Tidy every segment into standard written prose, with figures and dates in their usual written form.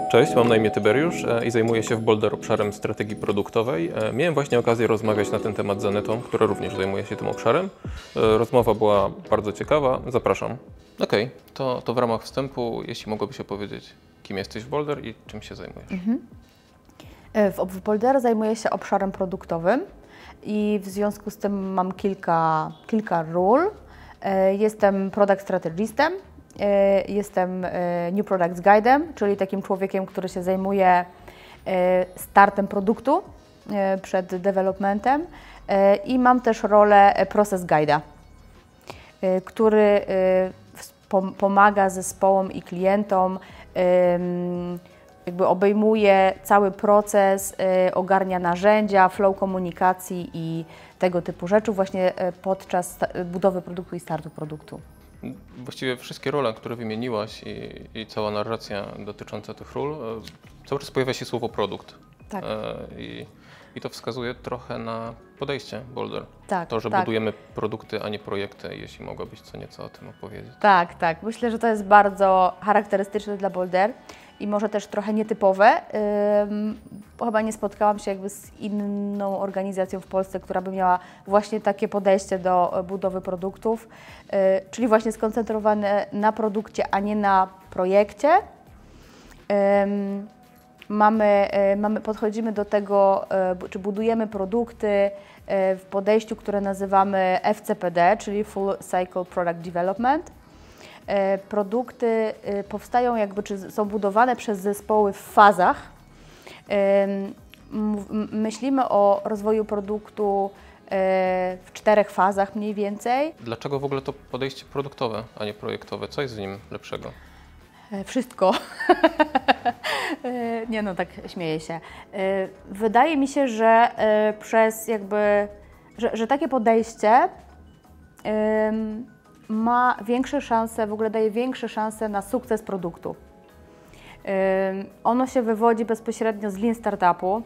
Cześć, mam na imię Tyberiusz i zajmuję się w Boulder obszarem strategii produktowej. Miałem właśnie okazję rozmawiać na ten temat z Anetą, która również zajmuje się tym obszarem. Rozmowa była bardzo ciekawa, zapraszam. Okej, to w ramach wstępu, jeśli mogłabyś opowiedzieć, kim jesteś w Boulder i czym się zajmujesz. W Boulder zajmuję się obszarem produktowym i w związku z tym mam kilka ról. Jestem product strategistem, jestem New Products Guide'em, czyli takim człowiekiem, który się zajmuje startem produktu przed developmentem i mam też rolę Process Guide'a, który pomaga zespołom i klientom, jakby obejmuje cały proces, ogarnia narzędzia, flow komunikacji i tego typu rzeczy właśnie podczas budowy produktu i startu produktu. Właściwie wszystkie role, które wymieniłaś i cała narracja dotycząca tych ról, cały czas pojawia się słowo produkt. Tak. I to wskazuje trochę na podejście Boulder. Tak, to, że tak. budujemy produkty, a nie projekty, jeśli mogłabyś co nieco o tym opowiedzieć. Tak, tak. Myślę, że to jest bardzo charakterystyczne dla Boulder i może też trochę nietypowe. Chyba nie spotkałam się jakby z inną organizacją w Polsce, która by miała właśnie takie podejście do budowy produktów, czyli właśnie skoncentrowane na produkcie, a nie na projekcie. Podchodzimy do tego, czy budujemy produkty w podejściu, które nazywamy FCPD, czyli Full Cycle Product Development. Produkty powstają jakby, czy są budowane przez zespoły w fazach. Myślimy o rozwoju produktu w 4 fazach mniej więcej. Dlaczego w ogóle to podejście produktowe, a nie projektowe? Co jest w nim lepszego? Wszystko. Nie no, tak śmieję się. Wydaje mi się, że że takie podejście ma większe szanse, w ogóle daje większe szanse na sukces produktu. Ono się wywodzi bezpośrednio z Lean Startupu,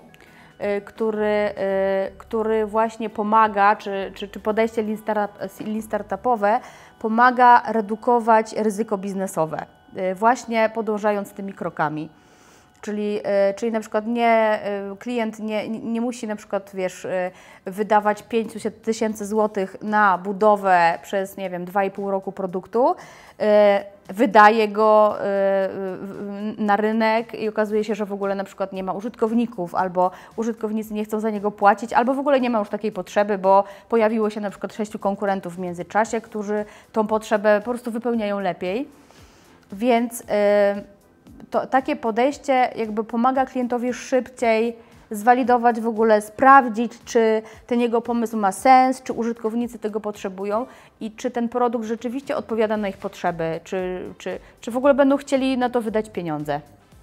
który właśnie pomaga, czy podejście Lean Startupowe pomaga redukować ryzyko biznesowe, właśnie podążając tymi krokami. Czyli na przykład klient nie musi na przykład, wydawać 500 000 złotych na budowę przez, nie wiem, 2,5 roku produktu, wydaje go na rynek i okazuje się, że w ogóle na przykład nie ma użytkowników, albo użytkownicy nie chcą za niego płacić, albo w ogóle nie ma już takiej potrzeby, bo pojawiło się na przykład 6 konkurentów w międzyczasie, którzy tą potrzebę po prostu wypełniają lepiej. Więc takie podejście jakby pomaga klientowi szybciej zwalidować w ogóle, sprawdzić, czy ten jego pomysł ma sens, czy użytkownicy tego potrzebują i czy ten produkt rzeczywiście odpowiada na ich potrzeby, czy w ogóle będą chcieli na to wydać pieniądze.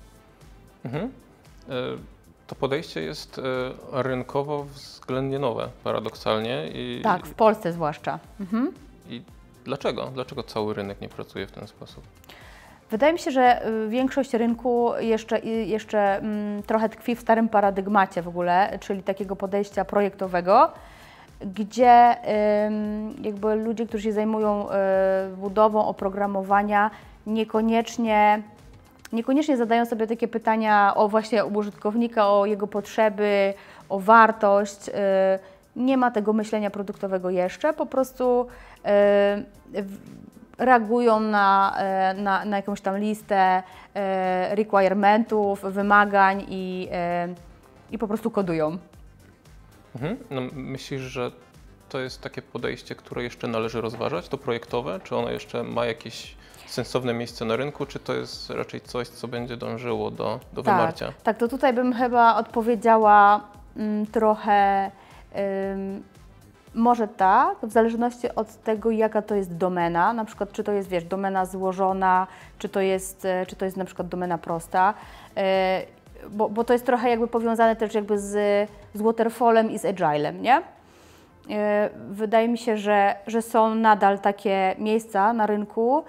To podejście jest rynkowo względnie nowe, paradoksalnie. Tak, w Polsce zwłaszcza. I dlaczego? Dlaczego cały rynek nie pracuje w ten sposób? Wydaje mi się, że większość rynku jeszcze trochę tkwi w starym paradygmacie w ogóle, czyli takiego podejścia projektowego, gdzie jakby ludzie, którzy się zajmują budową oprogramowania, niekoniecznie zadają sobie takie pytania o właśnie użytkownika, o jego potrzeby, o wartość. Nie ma tego myślenia produktowego jeszcze, po prostu reagują na jakąś tam listę requirementów, wymagań i po prostu kodują. No, myślisz, że to jest takie podejście, które jeszcze należy rozważać, to projektowe? Czy ono jeszcze ma jakieś sensowne miejsce na rynku, czy to jest raczej coś, co będzie dążyło do wymarcia? Tak, to tutaj bym chyba odpowiedziała trochę może tak, w zależności od tego, jaka to jest domena, na przykład czy to jest, domena złożona, czy to jest na przykład domena prosta, bo to jest trochę jakby powiązane też jakby z waterfallem i z agilem, nie? Wydaje mi się, że są nadal takie miejsca na rynku,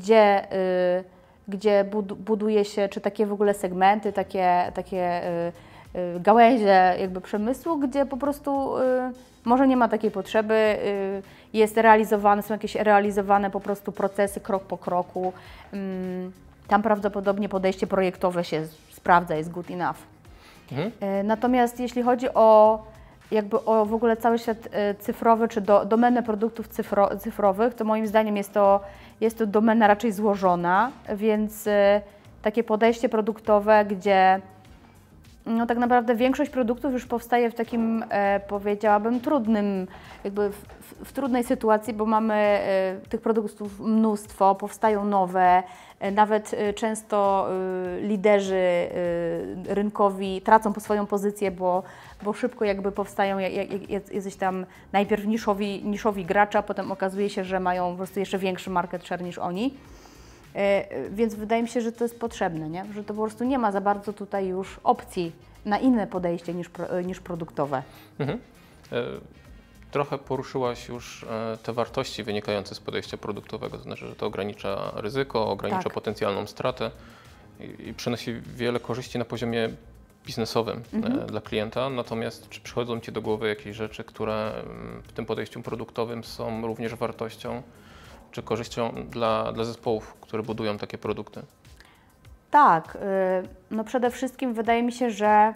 gdzie buduje się, czy takie w ogóle segmenty, takie gałęzie jakby przemysłu, gdzie po prostu może nie ma takiej potrzeby, są jakieś realizowane po prostu procesy krok po kroku. Tam prawdopodobnie podejście projektowe się sprawdza, jest good enough. Mhm. Natomiast jeśli chodzi o jakby o w ogóle cały świat cyfrowy, czy domenę produktów cyfrowych, to moim zdaniem jest to domena raczej złożona, więc takie podejście produktowe, gdzie no tak naprawdę większość produktów już powstaje w takim, powiedziałabym, trudnym, jakby w trudnej sytuacji, bo mamy tych produktów mnóstwo, powstają nowe, nawet często liderzy rynkowi tracą swoją pozycję, bo szybko jakby powstają jacyś tam najpierw niszowi gracze, a potem okazuje się, że mają po prostu jeszcze większy market share niż oni. Więc wydaje mi się, że to jest potrzebne, nie? Że to po prostu nie ma za bardzo tutaj już opcji na inne podejście niż produktowe. Mhm. Trochę poruszyłaś już te wartości wynikające z podejścia produktowego, to znaczy, że to ogranicza ryzyko, ogranicza potencjalną stratę i przynosi wiele korzyści na poziomie biznesowym dla klienta. Natomiast czy przychodzą Ci do głowy jakieś rzeczy, które w tym podejściu produktowym są również wartością czy korzyścią dla zespołów, które budują takie produkty? Tak, no przede wszystkim wydaje mi się, że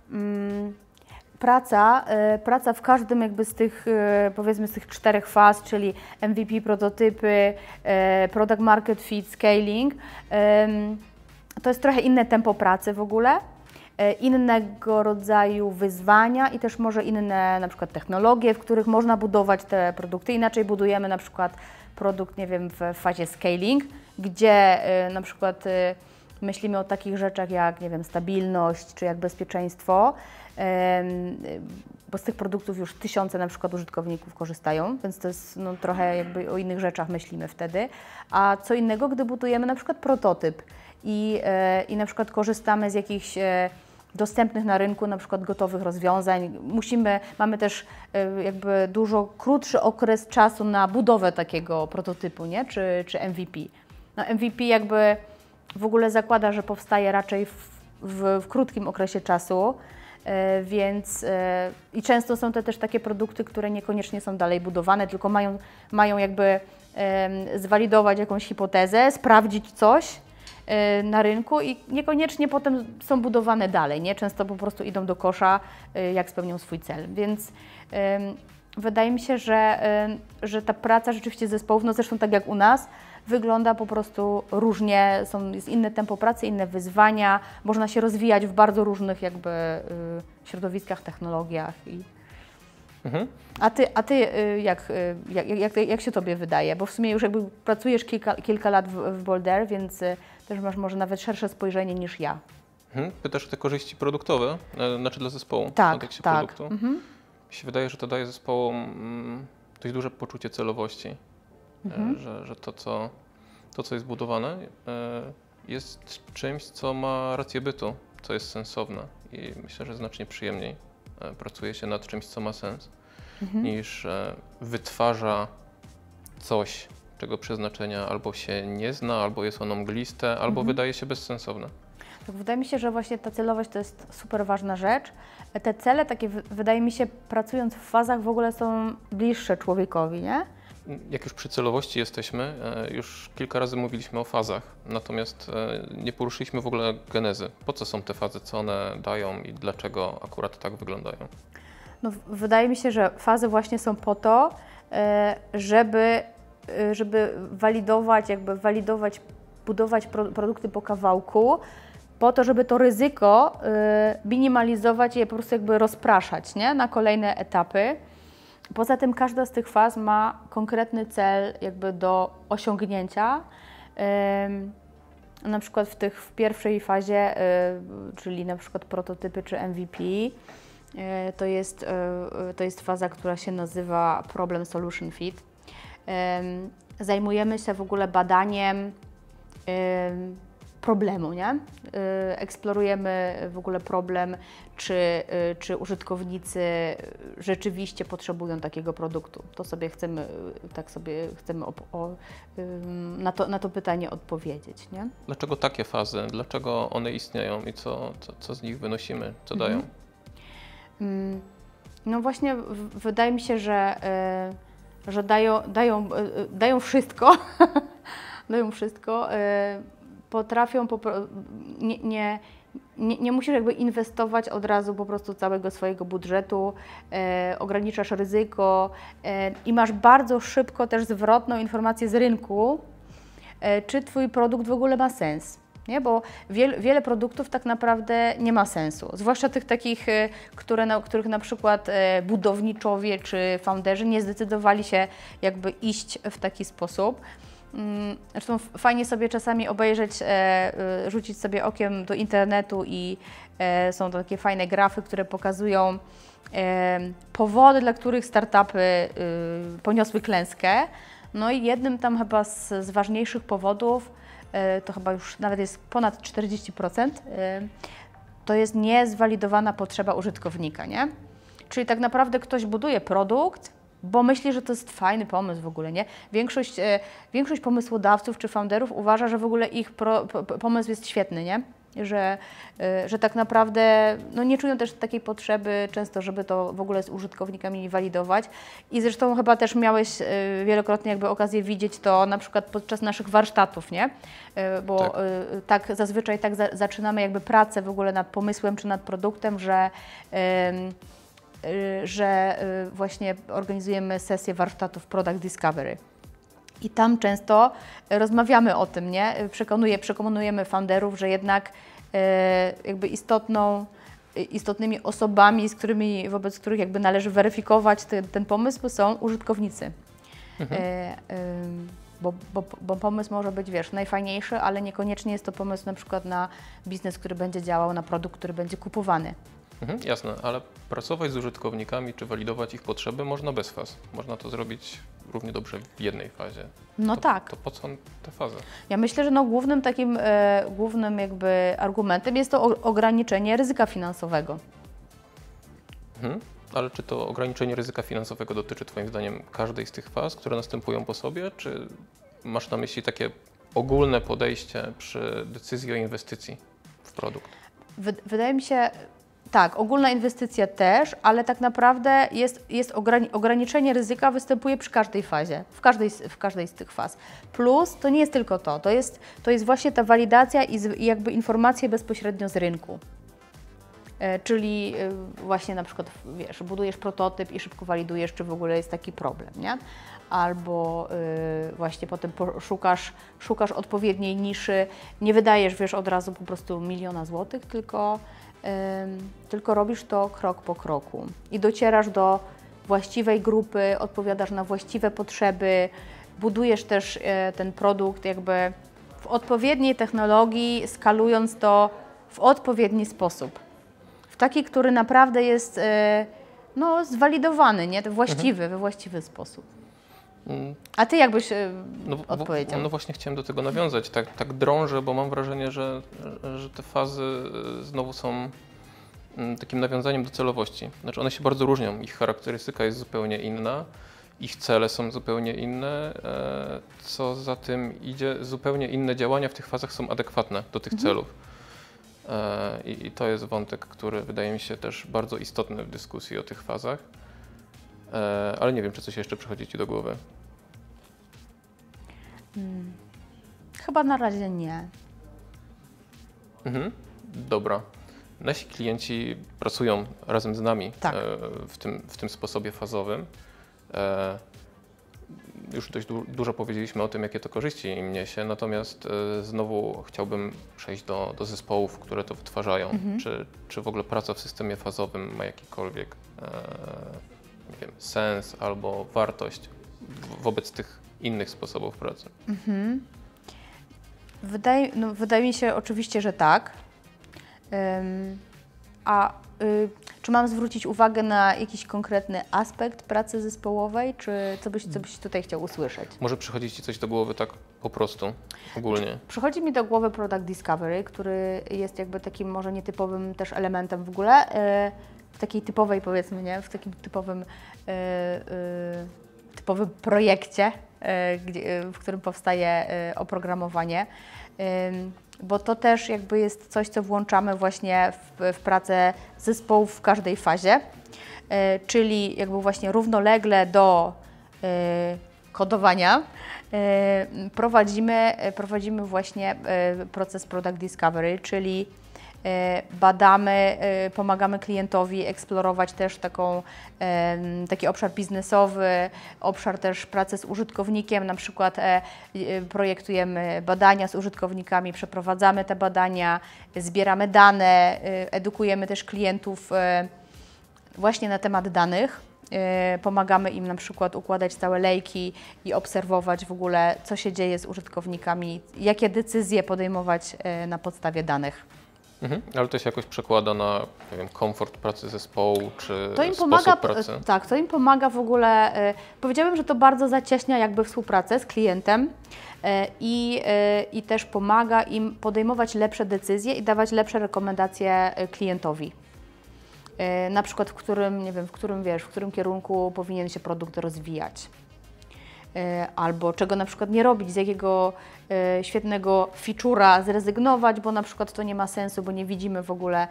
praca w każdym jakby z tych, powiedzmy, z tych 4 faz, czyli MVP, prototypy, product market fit, scaling, to jest trochę inne tempo pracy w ogóle, innego rodzaju wyzwania i też może inne na przykład technologie, w których można budować te produkty. Inaczej budujemy na przykład produkt, nie wiem, w fazie scaling, gdzie na przykład myślimy o takich rzeczach jak, nie wiem, stabilność czy jak bezpieczeństwo, bo z tych produktów już tysiące na przykład użytkowników korzystają, więc to jest no, trochę jakby o innych rzeczach myślimy wtedy. A co innego, gdy budujemy na przykład prototyp i na przykład korzystamy z jakichś dostępnych na rynku, na przykład gotowych rozwiązań. Mamy też jakby dużo krótszy okres czasu na budowę takiego prototypu, nie? Czy MVP. No MVP jakby w ogóle zakłada, że powstaje raczej w krótkim okresie czasu, więc i często są to też takie produkty, które niekoniecznie są dalej budowane, tylko mają jakby zwalidować jakąś hipotezę, sprawdzić coś na rynku i niekoniecznie potem są budowane dalej, nie? Często po prostu idą do kosza, jak spełnią swój cel, więc wydaje mi się, że ta praca rzeczywiście zespołów, no zresztą tak jak u nas, wygląda po prostu różnie, jest inne tempo pracy, inne wyzwania, można się rozwijać w bardzo różnych jakby środowiskach, technologiach. Mhm. A ty jak się Tobie wydaje? Bo w sumie już jakby pracujesz kilka lat w Boulder, więc też masz może nawet szersze spojrzenie niż ja. Pytasz o te korzyści produktowe, znaczy dla zespołu Tak, w kontekście produktu. Mi się wydaje, że to daje zespołom dość duże poczucie celowości, że to, co jest budowane, jest czymś, co ma rację bytu, co jest sensowne i myślę, że znacznie przyjemniej pracuje się nad czymś, co ma sens, niż wytwarza coś, czego przeznaczenia albo się nie zna, albo jest ono mgliste, albo wydaje się bezsensowne. Tak, wydaje mi się, że właśnie ta celowość to jest super ważna rzecz. Te cele takie, wydaje mi się, pracując w fazach w ogóle są bliższe człowiekowi, nie? Jak już przy celowości jesteśmy, już kilka razy mówiliśmy o fazach, natomiast nie poruszyliśmy w ogóle genezy. Po co są te fazy, co one dają i dlaczego akurat tak wyglądają? No, wydaje mi się, że fazy właśnie są po to, żeby walidować, budować produkty po kawałku, po to, żeby to ryzyko minimalizować i je po prostu jakby rozpraszać, nie? Na kolejne etapy. Poza tym każda z tych faz ma konkretny cel jakby do osiągnięcia. Na przykład w pierwszej fazie, czyli na przykład prototypy czy MVP, to jest faza, która się nazywa Problem Solution Fit. Zajmujemy się w ogóle badaniem problemu, nie? Eksplorujemy w ogóle problem, czy użytkownicy rzeczywiście potrzebują takiego produktu. To sobie chcemy na to pytanie odpowiedzieć, nie? Dlaczego takie fazy? Dlaczego one istnieją i co z nich wynosimy? Co dają? No właśnie wydaje mi się, że dają wszystko. Dają wszystko. Potrafią nie musisz jakby inwestować od razu po prostu całego swojego budżetu, ograniczasz ryzyko i masz bardzo szybko też zwrotną informację z rynku, czy Twój produkt w ogóle ma sens. Nie? Bo wiele produktów tak naprawdę nie ma sensu, zwłaszcza tych takich, których na przykład budowniczowie czy founderzy nie zdecydowali się jakby iść w taki sposób. Zresztą fajnie sobie czasami obejrzeć, rzucić sobie okiem do internetu i są to takie fajne grafy, które pokazują powody, dla których startupy poniosły klęskę. No i jednym tam chyba z ważniejszych powodów, to chyba już nawet jest ponad 40%, to jest niezwalidowana potrzeba użytkownika, nie? Czyli tak naprawdę ktoś buduje produkt, bo myśli, że to jest fajny pomysł w ogóle, nie? Większość pomysłodawców czy founderów uważa, że w ogóle ich pomysł jest świetny, nie? Że tak naprawdę no nie czują też takiej potrzeby często, żeby to w ogóle z użytkownikami walidować. I zresztą chyba też miałeś wielokrotnie jakby okazję widzieć to na przykład podczas naszych warsztatów, nie? Bo tak zazwyczaj tak zaczynamy jakby pracę w ogóle nad pomysłem czy nad produktem, że właśnie organizujemy sesję warsztatów Product Discovery. I tam często rozmawiamy o tym, nie? Przekonujemy founderów, że jednak jakby istotnymi osobami, wobec których jakby należy weryfikować ten pomysł, są użytkownicy. Bo pomysł może być, wiesz, najfajniejszy, ale niekoniecznie jest to pomysł na przykład na biznes, który będzie działał, na produkt, który będzie kupowany. Jasne, ale pracować z użytkownikami czy walidować ich potrzeby można bez faz. Można to zrobić równie dobrze w jednej fazie. No tak. To po co te fazy? Ja myślę, że no głównym jakby argumentem jest to ograniczenie ryzyka finansowego. Ale czy to ograniczenie ryzyka finansowego dotyczy Twoim zdaniem każdej z tych faz, które następują po sobie, czy masz na myśli takie ogólne podejście przy decyzji o inwestycji w produkt? Wydaje mi się, tak, ogólna inwestycja też, ale tak naprawdę ograniczenie ryzyka występuje przy każdej fazie, w każdej z tych faz. Plus to nie jest tylko to jest właśnie ta walidacja i jakby informacje bezpośrednio z rynku. Czyli właśnie na przykład, wiesz, budujesz prototyp i szybko walidujesz, czy w ogóle jest taki problem, nie? Albo właśnie potem szukasz odpowiedniej niszy, nie wydajesz, wiesz, od razu po prostu 1 000 000 złotych, tylko robisz to krok po kroku i docierasz do właściwej grupy, odpowiadasz na właściwe potrzeby, budujesz też ten produkt jakby w odpowiedniej technologii, skalując to w odpowiedni sposób. W taki, który naprawdę jest no, zwalidowany, nie? We właściwy sposób. A Ty jakbyś odpowiedział? No właśnie chciałem do tego nawiązać. Tak drążę, bo mam wrażenie, że te fazy znowu są takim nawiązaniem do celowości. Znaczy one się bardzo różnią, ich charakterystyka jest zupełnie inna, ich cele są zupełnie inne, co za tym idzie, zupełnie inne działania w tych fazach są adekwatne do tych celów. I to jest wątek, który wydaje mi się też bardzo istotny w dyskusji o tych fazach, ale nie wiem, czy coś jeszcze przychodzi Ci do głowy. Chyba na razie nie. Dobra. Nasi klienci pracują razem z nami tak. w tym sposobie fazowym. Już dość dużo powiedzieliśmy o tym, jakie to korzyści im niesie, natomiast znowu chciałbym przejść do zespołów, które to wytwarzają. Czy w ogóle praca w systemie fazowym ma jakikolwiek nie wiem, sens albo wartość wobec tych innych sposobów pracy? Wydaje mi się oczywiście, że tak. Czy mam zwrócić uwagę na jakiś konkretny aspekt pracy zespołowej, czy co byś tutaj chciał usłyszeć? Może przychodzi Ci coś do głowy tak po prostu, ogólnie? Przychodzi mi do głowy Product Discovery, który jest jakby takim może nietypowym też elementem w ogóle, w takiej typowej, powiedzmy, nie? W takim typowym projekcie, w którym powstaje oprogramowanie. Bo to też jakby jest coś, co włączamy właśnie w pracę zespołów w każdej fazie, czyli jakby właśnie równolegle do kodowania prowadzimy właśnie proces Product Discovery, czyli badamy, pomagamy klientowi eksplorować też taki obszar biznesowy, obszar też pracy z użytkownikiem, na przykład projektujemy badania z użytkownikami, przeprowadzamy te badania, zbieramy dane, edukujemy też klientów właśnie na temat danych. Pomagamy im na przykład układać całe lejki i obserwować w ogóle, co się dzieje z użytkownikami, jakie decyzje podejmować na podstawie danych. Ale to się jakoś przekłada na, nie wiem, komfort pracy zespołu, czy To im sposób pomaga, pracy? tak, to im pomaga w ogóle, powiedziałabym, że to bardzo zacieśnia jakby współpracę z klientem i też pomaga im podejmować lepsze decyzje i dawać lepsze rekomendacje klientowi. Na przykład w którym kierunku powinien się produkt rozwijać. Albo czego na przykład nie robić, z jakiego świetnego feature'a zrezygnować, bo na przykład to nie ma sensu, bo nie widzimy w ogóle,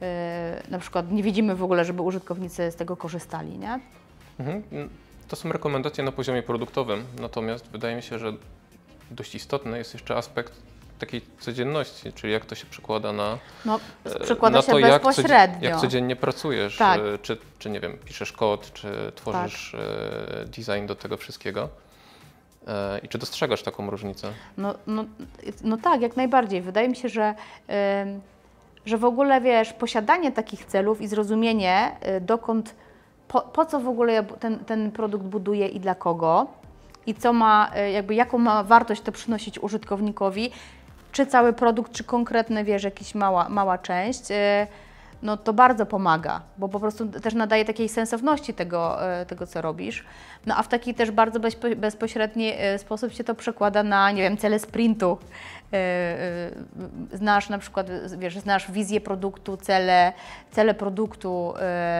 żeby użytkownicy z tego korzystali, nie? To są rekomendacje na poziomie produktowym, natomiast wydaje mi się, że dość istotny jest jeszcze aspekt takiej codzienności, czyli jak to się przekłada na, przekłada na się to, bezpośrednio. jak codziennie pracujesz, Tak. czy nie wiem, piszesz kod, czy tworzysz design do tego wszystkiego. I czy dostrzegasz taką różnicę? No tak, jak najbardziej. Wydaje mi się, że w ogóle, wiesz, posiadanie takich celów i zrozumienie, po co w ogóle ten produkt buduje i dla kogo, i co ma, jaką ma wartość to przynosić użytkownikowi, czy cały produkt, czy konkretny, wiesz, jakaś mała część, no to bardzo pomaga, bo po prostu też nadaje takiej sensowności tego, co robisz. No a w taki też bardzo bezpośredni sposób się to przekłada na, nie wiem, cele sprintu. Znasz na przykład, wiesz, znasz wizję produktu, cele produktu,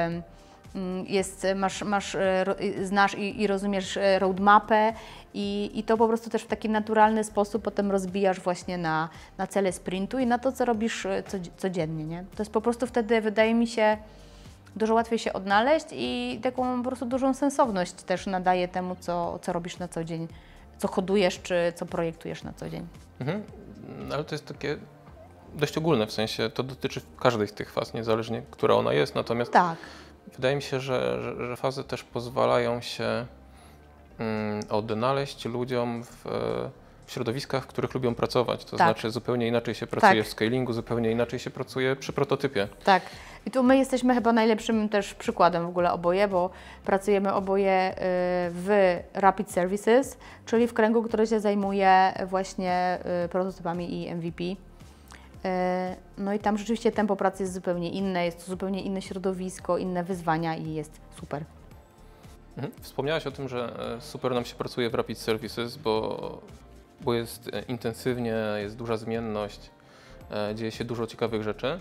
znasz i rozumiesz roadmapę i to po prostu też w taki naturalny sposób potem rozbijasz właśnie na cele sprintu i na to, co robisz codziennie, nie? To jest po prostu wtedy, wydaje mi się, dużo łatwiej się odnaleźć i taką po prostu dużą sensowność też nadaje temu, co robisz na co dzień, co kodujesz czy co projektujesz na co dzień. Ale to jest takie dość ogólne, w sensie to dotyczy każdej z tych faz, niezależnie która ona jest, natomiast tak. Wydaje mi się, że fazy też pozwalają się odnaleźć ludziom w środowiskach, w których lubią pracować. To znaczy zupełnie inaczej się pracuje w scalingu, zupełnie inaczej się pracuje przy prototypie. Tak. I tu my jesteśmy chyba najlepszym też przykładem w ogóle oboje, bo pracujemy oboje w Rapid Services, czyli w kręgu, który się zajmuje właśnie prototypami i MVP. No i tam rzeczywiście tempo pracy jest zupełnie inne, jest to zupełnie inne środowisko, inne wyzwania i jest super. Wspomniałaś o tym, że super nam się pracuje w Rapid Services, bo jest intensywnie, jest duża zmienność, dzieje się dużo ciekawych rzeczy,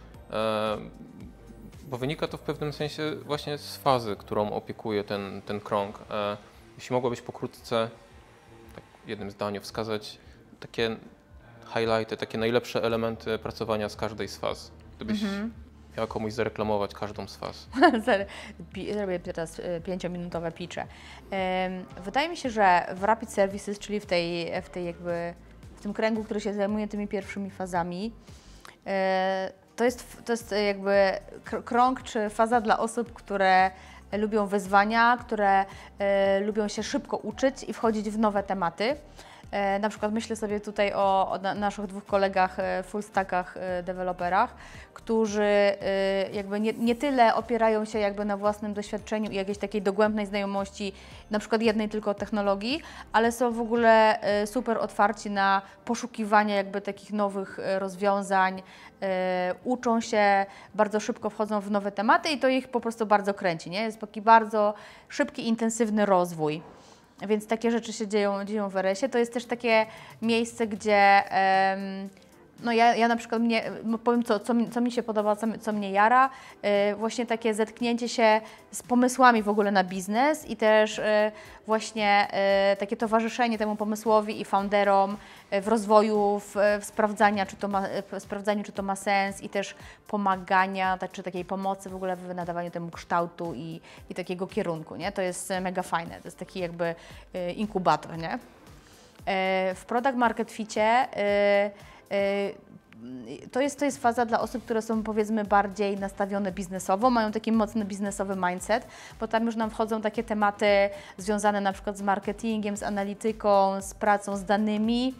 bo wynika to w pewnym sensie właśnie z fazy, którą opiekuje ten krąg. Jeśli mogłabyś pokrótce, tak w jednym zdaniu wskazać takie highlighty, takie najlepsze elementy pracowania z każdej z faz. Gdybyś miała komuś zareklamować każdą z faz. Zrobię teraz 5-minutowe pitche. Wydaje mi się, że w Rapid Services, czyli w tym kręgu, który się zajmuje tymi pierwszymi fazami, to jest jakby krąg czy faza dla osób, które lubią wyzwania, które lubią się szybko uczyć i wchodzić w nowe tematy. Na przykład myślę sobie tutaj o naszych dwóch kolegach, full stackach, deweloperach, którzy jakby nie tyle opierają się jakby na własnym doświadczeniu i jakiejś takiej dogłębnej znajomości, na przykład jednej tylko technologii, ale są w ogóle super otwarci na poszukiwanie jakby takich nowych rozwiązań, uczą się, bardzo szybko wchodzą w nowe tematy i to ich po prostu bardzo kręci, nie? Jest taki bardzo szybki, intensywny rozwój. Więc takie rzeczy się dzieją w RS-ie. To jest też takie miejsce, gdzie no ja na przykład powiem, co mi się podoba, co mnie jara, właśnie takie zetknięcie się z pomysłami w ogóle na biznes i też właśnie takie towarzyszenie temu pomysłowi i founderom w rozwoju, w sprawdzaniu, czy to ma sens i też pomagania, czy takiej pomocy w ogóle w nadawaniu temu kształtu i takiego kierunku, nie? To jest mega fajne, to jest taki jakby inkubator, nie? W Product Market Ficie to jest faza dla osób, które są powiedzmy bardziej nastawione biznesowo, mają taki mocny biznesowy mindset, bo tam już nam wchodzą takie tematy związane na przykład z marketingiem, z analityką, z pracą z danymi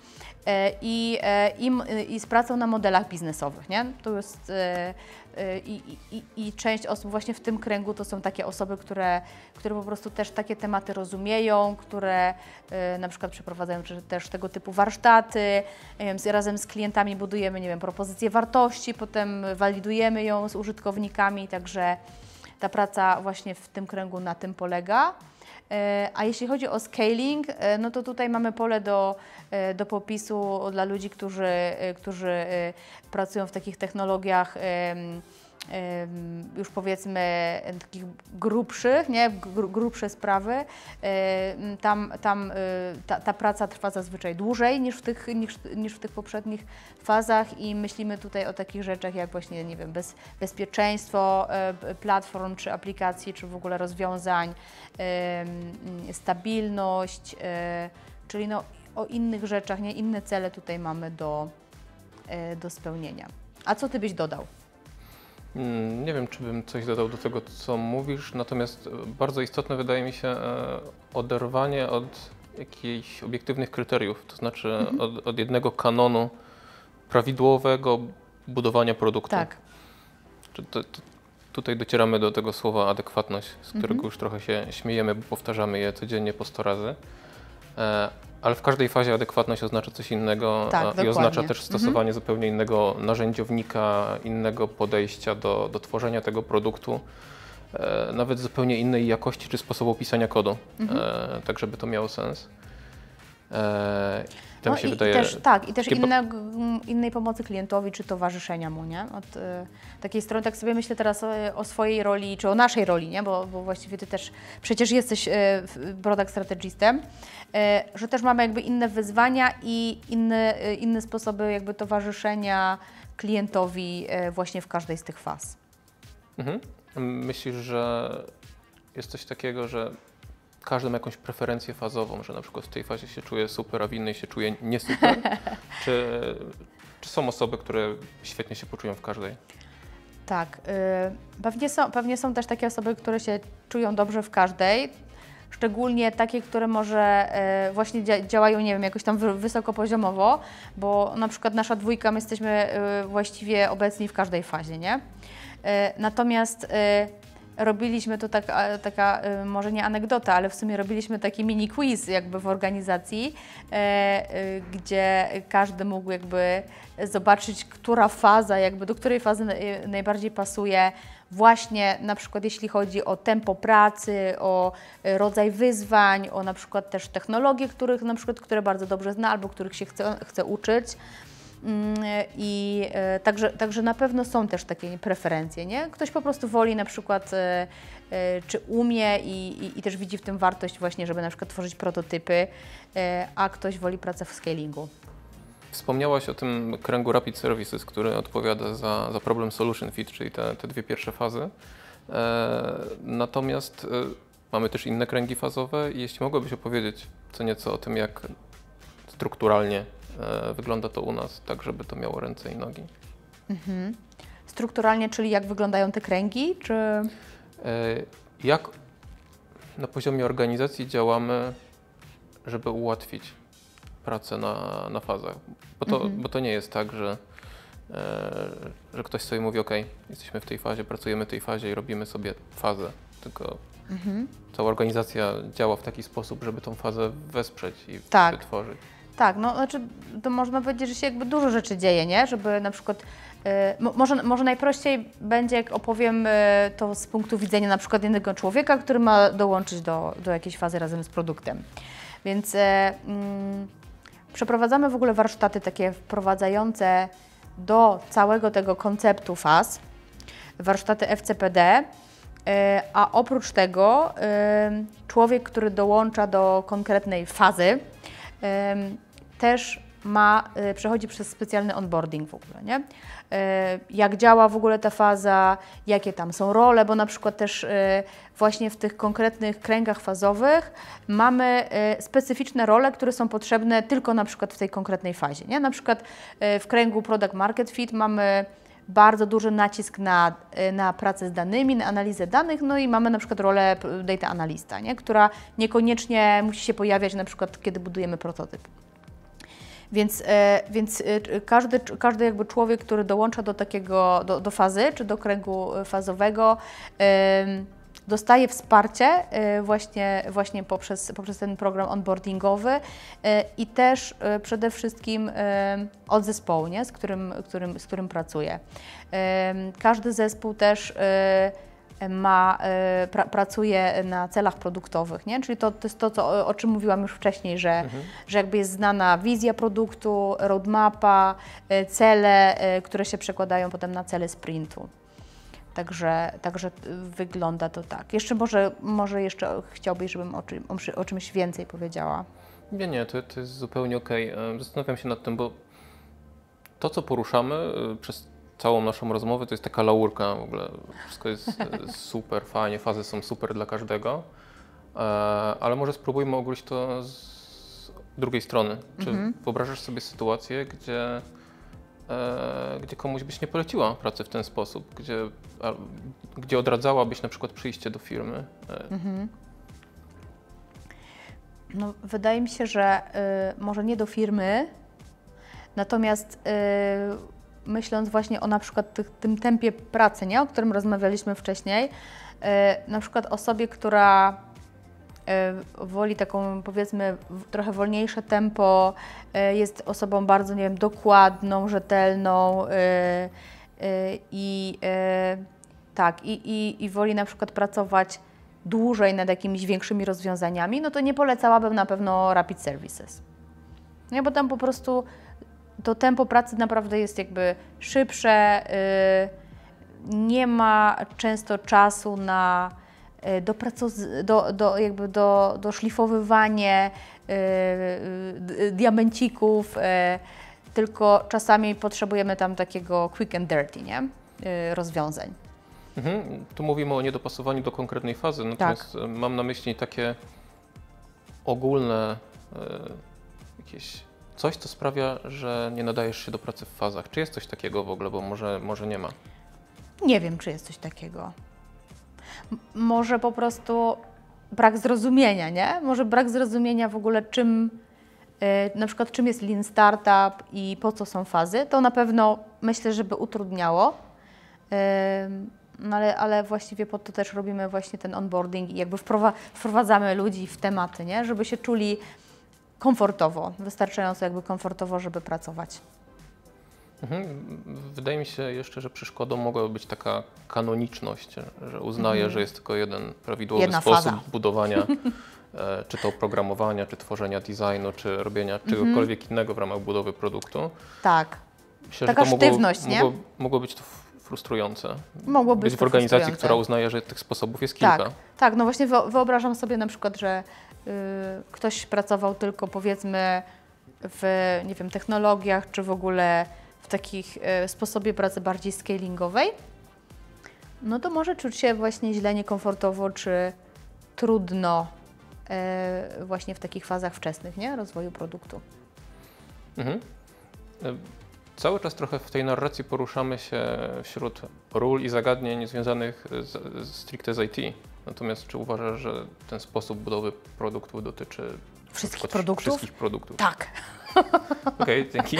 i z pracą na modelach biznesowych, nie? To jest i część osób właśnie w tym kręgu to są takie osoby, które po prostu też takie tematy rozumieją, które na przykład przeprowadzają też tego typu warsztaty, razem z klientami budujemy, nie wiem, propozycję wartości, potem walidujemy ją z użytkownikami, także ta praca właśnie w tym kręgu na tym polega. A jeśli chodzi o scaling, no to tutaj mamy pole do popisu dla ludzi, którzy pracują w takich technologiach już powiedzmy takich grubszych, nie? Grubsze sprawy. Ta praca trwa zazwyczaj dłużej niż w tych poprzednich fazach i myślimy tutaj o takich rzeczach jak właśnie, nie wiem, bezpieczeństwo platform, czy aplikacji, czy w ogóle rozwiązań, stabilność, czyli no, o innych rzeczach, nie? Inne cele tutaj mamy do spełnienia. A co Ty byś dodał? Nie wiem, czy bym coś dodał do tego, co mówisz, natomiast bardzo istotne wydaje mi się oderwanie od jakichś obiektywnych kryteriów, to znaczy od jednego kanonu prawidłowego budowania produktu. Tak. Tutaj docieramy do tego słowa adekwatność, z którego już trochę się śmiejemy, bo powtarzamy je codziennie po 100 razy. Ale w każdej fazie adekwatność oznacza coś innego i oznacza też stosowanie zupełnie innego narzędziownika, innego podejścia do tworzenia tego produktu, nawet zupełnie innej jakości czy sposobu pisania kodu, tak żeby to miało sens. To mi się wydaje... I też innej pomocy klientowi czy towarzyszenia mu, nie? Od takiej strony, tak sobie myślę teraz o swojej roli, czy o naszej roli, nie? Bo właściwie Ty też przecież jesteś product strategistem, że też mamy jakby inne wyzwania i inne sposoby jakby towarzyszenia klientowi właśnie w każdej z tych faz. Myślisz, że jest coś takiego, że każdy ma jakąś preferencję fazową, że na przykład w tej fazie się czuje super, a w innej się czuje nie super? Czy są osoby, które świetnie się poczują w każdej? Tak, pewnie są też takie osoby, które się czują dobrze w każdej, szczególnie takie, które może właśnie działają, nie wiem, jakoś tam wysokopoziomowo, bo na przykład nasza dwójka, my jesteśmy właściwie obecni w każdej fazie, nie? Natomiast robiliśmy to taka może nie anegdota, ale w sumie robiliśmy taki mini quiz jakby w organizacji, gdzie każdy mógł jakby zobaczyć, która faza, jakby do której fazy najbardziej pasuje, właśnie na przykład jeśli chodzi o tempo pracy, o rodzaj wyzwań, o na przykład też technologie, które bardzo dobrze zna albo których się chce uczyć. I także na pewno są też takie preferencje, nie? Ktoś po prostu woli na przykład, czy umie i też widzi w tym wartość właśnie, żeby na przykład tworzyć prototypy, a ktoś woli pracę w scalingu. Wspomniałaś o tym kręgu Rapid Services, który odpowiada za problem Solution Fit, czyli te dwie pierwsze fazy. Natomiast mamy też inne kręgi fazowe i jeśli mogłabyś opowiedzieć co nieco o tym, jak strukturalnie wygląda to u nas, tak żeby to miało ręce i nogi. Strukturalnie, czyli jak wyglądają te kręgi, czy... Jak na poziomie organizacji działamy, żeby ułatwić pracę na fazach? Bo to nie jest tak, że ktoś sobie mówi, ok, jesteśmy w tej fazie, pracujemy w tej fazie i robimy sobie fazę, tylko cała organizacja działa w taki sposób, żeby tą fazę wesprzeć i wytworzyć. Tak, no znaczy to można powiedzieć, że się jakby dużo rzeczy dzieje, nie? Żeby na przykład, może najprościej będzie, jak opowiem to z punktu widzenia na przykład jednego człowieka, który ma dołączyć do jakiejś fazy razem z produktem. Więc przeprowadzamy w ogóle warsztaty takie wprowadzające do całego tego konceptu faz, warsztaty FCPD, a oprócz tego człowiek, który dołącza do konkretnej fazy, też przechodzi przez specjalny onboarding w ogóle, nie? Jak działa w ogóle ta faza, jakie tam są role, bo na przykład też właśnie w tych konkretnych kręgach fazowych mamy specyficzne role, które są potrzebne tylko na przykład w tej konkretnej fazie, nie? Na przykład w kręgu Product Market Fit mamy bardzo duży nacisk na pracę z danymi, na analizę danych, no i mamy na przykład rolę data analysta, nie? Która niekoniecznie musi się pojawiać na przykład, kiedy budujemy prototyp. Więc każdy jakby człowiek, który dołącza do fazy, czy do kręgu fazowego, dostaje wsparcie właśnie poprzez ten program onboardingowy i też przede wszystkim od zespołu, nie? Z którym pracuje. Każdy zespół też pracuje na celach produktowych, nie? Czyli to jest to, o czym mówiłam już wcześniej, że jakby jest znana wizja produktu, roadmapa, cele, które się przekładają potem na cele sprintu. Także wygląda to tak. Jeszcze może jeszcze chciałbyś, żebym o czymś więcej powiedziała? Nie, to jest zupełnie okej. Zastanawiam się nad tym, bo to, co poruszamy przez całą naszą rozmowę, to jest taka laurka w ogóle. Wszystko jest super, fajnie, fazy są super dla każdego, ale może spróbujmy ogolić to z drugiej strony. Czy wyobrażasz sobie sytuację, gdzie komuś byś nie poleciła pracy w ten sposób, gdzie odradzałabyś na przykład przyjście do firmy? No, wydaje mi się, że może nie do firmy, natomiast myśląc właśnie o na przykład tym tempie pracy, nie? O którym rozmawialiśmy wcześniej, na przykład osobie, która woli taką, powiedzmy, trochę wolniejsze tempo, jest osobą bardzo, nie wiem, dokładną, rzetelną i woli na przykład pracować dłużej nad jakimiś większymi rozwiązaniami, no to nie polecałabym na pewno Rapid Services. Nie, bo tam po prostu to tempo pracy naprawdę jest jakby szybsze, nie ma często czasu na doszlifowywanie diamencików, tylko czasami potrzebujemy tam takiego quick and dirty, nie? Rozwiązań. Tu mówimy o niedopasowaniu do konkretnej fazy, natomiast mam na myśli takie ogólne jakieś coś, co sprawia, że nie nadajesz się do pracy w fazach. Czy jest coś takiego w ogóle, bo może nie ma? Nie wiem, czy jest coś takiego. Może po prostu brak zrozumienia, nie? Może brak zrozumienia w ogóle na przykład czym jest Lean Startup i po co są fazy. To na pewno myślę, że by utrudniało, no ale właściwie po to też robimy właśnie ten onboarding i jakby wprowadzamy ludzi w tematy, nie? Żeby się czuli komfortowo, wystarczająco jakby komfortowo, żeby pracować. Wydaje mi się jeszcze, że przeszkodą mogłaby być taka kanoniczność, że uznaję, że jest tylko jeden prawidłowy sposób budowania, czy to oprogramowania, czy tworzenia designu, czy robienia czegokolwiek innego w ramach budowy produktu. Tak. Myślę, taka że to sztywność, nie? Mogło być to frustrujące. Mogło być w organizacji, która uznaje, że tych sposobów jest kilka. Tak, no właśnie wyobrażam sobie na przykład, że ktoś pracował tylko powiedzmy w, nie wiem, technologiach, czy w ogóle w takich sposobie pracy bardziej scalingowej, no to może czuć się właśnie źle, niekomfortowo, czy trudno właśnie w takich fazach wczesnych, nie? Rozwoju produktu. Cały czas trochę w tej narracji poruszamy się wśród ról i zagadnień związanych stricte z IT. Natomiast czy uważasz, że ten sposób budowy produktu dotyczy wszystkich produktów? Wszystkich produktów. Tak. Okej, dzięki.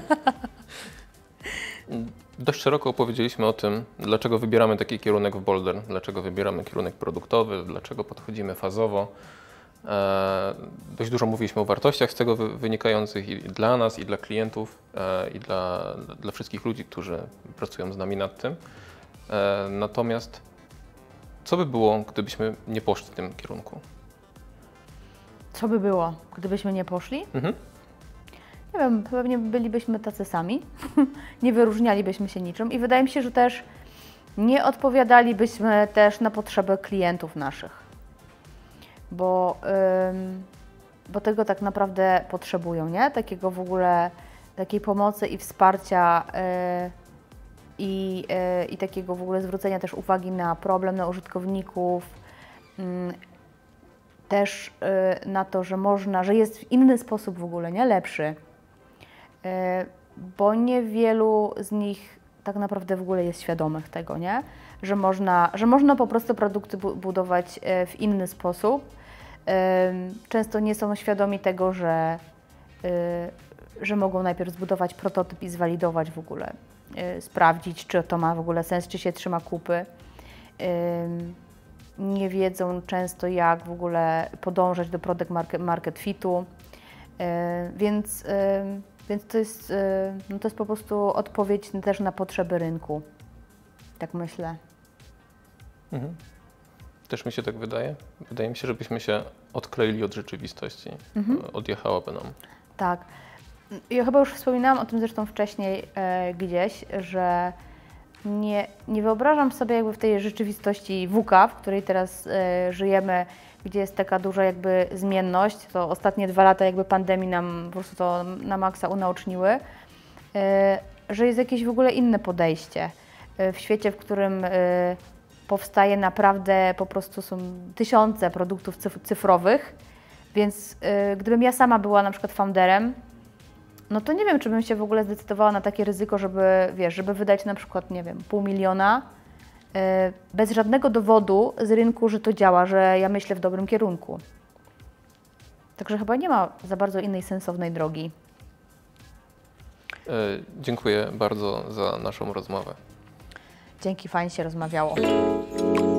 Dość szeroko opowiedzieliśmy o tym, dlaczego wybieramy taki kierunek w Boulder, dlaczego wybieramy kierunek produktowy, dlaczego podchodzimy fazowo. Dość dużo mówiliśmy o wartościach z tego wynikających i dla nas, i dla klientów, i dla wszystkich ludzi, którzy pracują z nami nad tym. Natomiast co by było, gdybyśmy nie poszli w tym kierunku? Co by było, gdybyśmy nie poszli? Nie wiem, pewnie bylibyśmy tacy sami, nie wyróżnialibyśmy się niczym i wydaje mi się, że też nie odpowiadalibyśmy też na potrzeby klientów naszych. Bo bo tego tak naprawdę potrzebują, nie? Takiego w ogóle, takiej pomocy i wsparcia i takiego w ogóle zwrócenia też uwagi na problem, na użytkowników, też na to, że można, że jest w inny sposób w ogóle, nie? Lepszy, bo niewielu z nich tak naprawdę w ogóle jest świadomych tego, nie? Że można po prostu produkty budować w inny sposób. Często nie są świadomi tego, że mogą najpierw zbudować prototyp i zwalidować w ogóle, sprawdzić, czy to ma w ogóle sens, czy się trzyma kupy. Nie wiedzą często, jak w ogóle podążać do product market fitu, więc to jest po prostu odpowiedź też na potrzeby rynku, tak myślę. Mhm. Też mi się tak wydaje. Wydaje mi się, żebyśmy się odkleili od rzeczywistości. Odjechałaby nam. Tak. Ja chyba już wspominałam o tym zresztą wcześniej gdzieś, że nie wyobrażam sobie jakby w tej rzeczywistości VUCA, w której teraz żyjemy, gdzie jest taka duża jakby zmienność. To ostatnie 2 lata jakby pandemii nam po prostu to na maksa unaoczniły, że jest jakieś w ogóle inne podejście. W świecie, w którym powstaje naprawdę, po prostu są tysiące produktów cyfrowych, więc gdybym ja sama była na przykład founderem, no to nie wiem, czy bym się w ogóle zdecydowała na takie ryzyko, żeby wydać na przykład, nie wiem, $500 000 bez żadnego dowodu z rynku, że to działa, że ja myślę w dobrym kierunku. Także chyba nie ma za bardzo innej sensownej drogi. Dziękuję bardzo za naszą rozmowę. Dzięki, fajnie się rozmawiało.